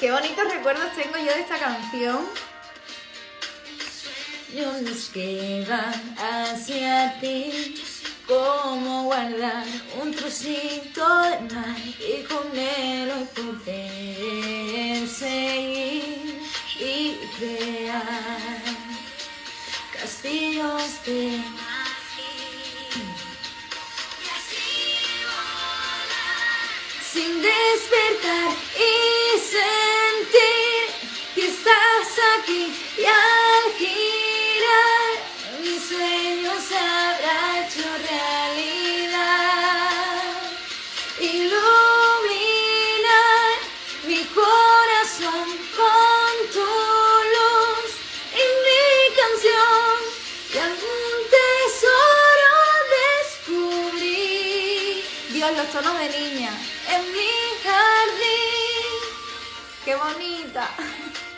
Qué bonitos recuerdos tengo yo de esta canción. Los que van hacia ti, cómo guardar un trocito de mar y con él hoy poder seguir y crear castillos de sin despertar y sentir que estás aquí y al girar mi sueño se habrá hecho realidad. Iluminar mi corazón con tu luz y mi canción y algún tesoro descubrir. Dios, los tonos de niña. En mi jardín. ¡Qué bonita!